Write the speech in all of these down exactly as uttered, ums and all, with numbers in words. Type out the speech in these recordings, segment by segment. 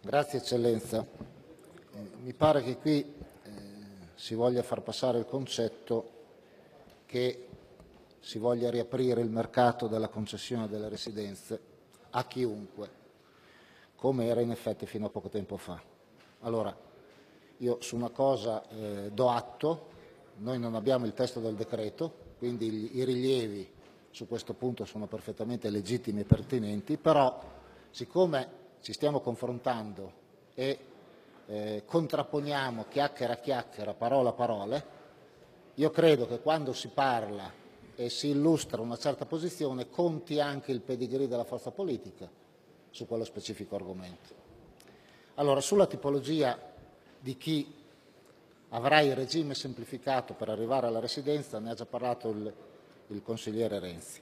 Grazie Eccellenza. Eh, mi pare che qui eh, si voglia far passare il concetto che si voglia riaprire il mercato della concessione delle residenze a chiunque, come era in effetti fino a poco tempo fa. Allora, io su una cosa eh, do atto, noi non abbiamo il testo del decreto, quindi i rilievi su questo punto sono perfettamente legittimi e pertinenti, però siccome ci stiamo confrontando e eh, contrapponiamo chiacchiera a chiacchiera, parola a parole, io credo che quando si parla e si illustra una certa posizione conti anche il pedigree della forza politica su quello specifico argomento. Allora, sulla tipologia di chi avrà il regime semplificato per arrivare alla residenza ne ha già parlato il, il consigliere Renzi.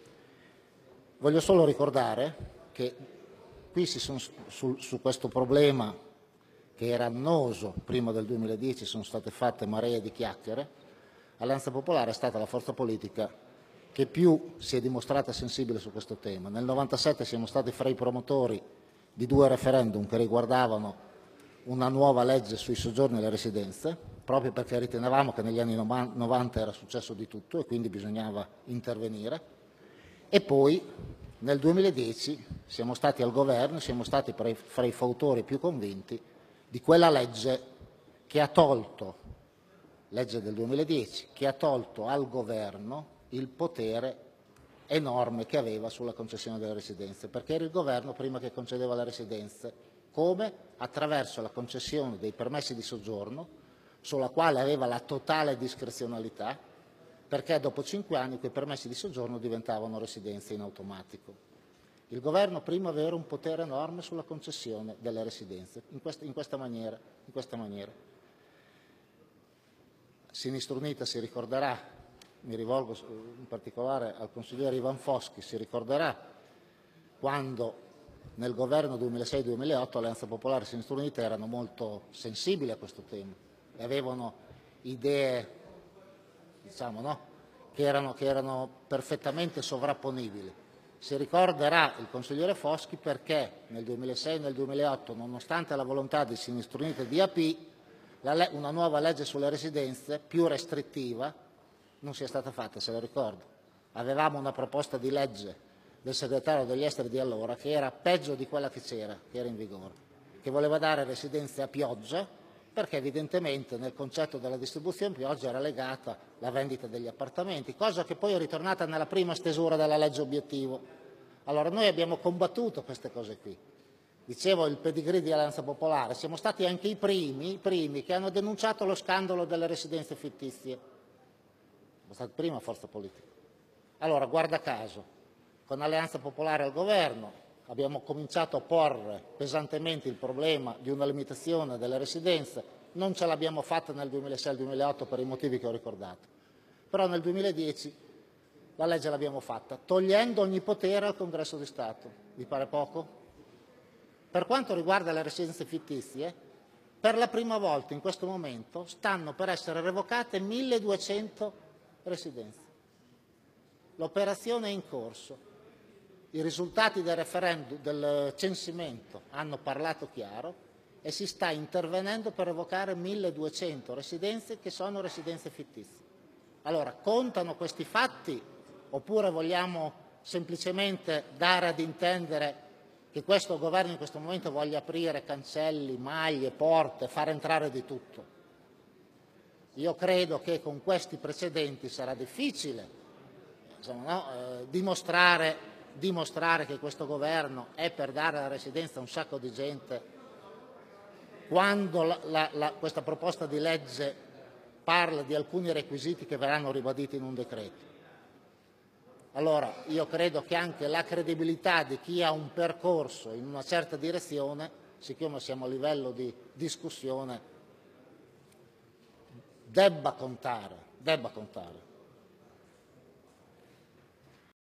Voglio solo ricordare che qui si sono, su, su questo problema che era annoso prima del duemiladieci sono state fatte maree di chiacchiere. Alleanza Popolare è stata la forza politica che più si è dimostrata sensibile su questo tema. Nel novantasette siamo stati fra i promotori di due referendum che riguardavano una nuova legge sui soggiorni e le residenze, proprio perché ritenevamo che negli anni novanta era successo di tutto e quindi bisognava intervenire. E poi nel duemiladieci siamo stati al governo, siamo stati fra i fautori più convinti di quella legge che ha tolto, legge del duemiladieci, che ha tolto al governo il potere enorme che aveva sulla concessione delle residenze, perché era il governo prima che concedeva le residenze, come? Attraverso la concessione dei permessi di soggiorno, sulla quale aveva la totale discrezionalità, perché dopo cinque anni quei permessi di soggiorno diventavano residenze in automatico. Il governo prima aveva un potere enorme sulla concessione delle residenze, in questa, in questa maniera, in questa maniera. Sinistra Unita si ricorderà, mi rivolgo in particolare al consigliere Ivan Foschi, si ricorderà quando nel governo duemilasei duemilaotto Alleanza Popolare e Sinistra Unita erano molto sensibili a questo tema e avevano idee, diciamo, no? che, erano, che erano perfettamente sovrapponibili. Si ricorderà il consigliere Foschi perché nel duemilasei e nel duemilaotto, nonostante la volontà di Sinistra Unita e di A P, la, una nuova legge sulle residenze più restrittiva non sia stata fatta, se lo ricordo. Avevamo una proposta di legge del segretario degli esteri di allora che era peggio di quella che c'era, che era in vigore, che voleva dare residenze a pioggia perché evidentemente nel concetto della distribuzione pioggia era legata la vendita degli appartamenti, cosa che poi è ritornata nella prima stesura della legge obiettivo. Allora noi abbiamo combattuto queste cose qui. Dicevo il pedigree di Alleanza Popolare, siamo stati anche i primi, i primi che hanno denunciato lo scandalo delle residenze fittizie. Siamo stati prima forza politica. Allora, guarda caso, con Alleanza Popolare al governo abbiamo cominciato a porre pesantemente il problema di una limitazione delle residenze, non ce l'abbiamo fatta nel duemilasei duemilaotto per i motivi che ho ricordato, però nel duemiladieci la legge l'abbiamo fatta, togliendo ogni potere al Congresso di Stato. Vi pare poco? Per quanto riguarda le residenze fittizie, per la prima volta in questo momento stanno per essere revocate milleduecento residenze. L'operazione è in corso. I risultati del referendum, del censimento hanno parlato chiaro e si sta intervenendo per revocare milleduecento residenze che sono residenze fittizie. Allora, contano questi fatti oppure vogliamo semplicemente dare ad intendere che questo governo in questo momento voglia aprire cancelli, maglie, porte, far entrare di tutto? Io credo che con questi precedenti sarà difficile insomma, no, eh, dimostrare dimostrare che questo governo è per dare la residenza a un sacco di gente quando la, la, la, questa proposta di legge parla di alcuni requisiti che verranno ribaditi in un decreto. Allora io credo che anche la credibilità di chi ha un percorso in una certa direzione, siccome siamo a livello di discussione, debba contare, debba contare.